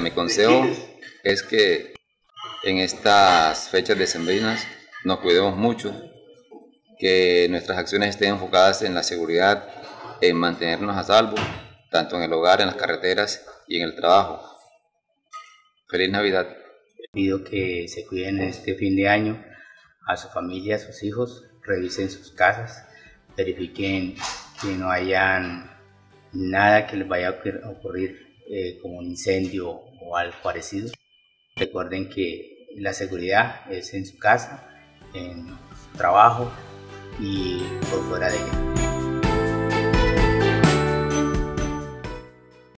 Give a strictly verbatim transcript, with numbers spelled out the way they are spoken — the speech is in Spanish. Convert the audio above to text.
mi consejo es que en estas fechas decembrinas nos cuidemos mucho, que nuestras acciones estén enfocadas en la seguridad, en mantenernos a salvo, tanto en el hogar, en las carreteras y en el trabajo. Feliz Navidad. Pido que se cuiden este fin de año a su familia, a sus hijos, revisen sus casas, verifiquen que no hayan nada que les vaya a ocurrir eh, como un incendio o algo parecido. Recuerden que la seguridad es en su casa, en su trabajo y por fuera de ella.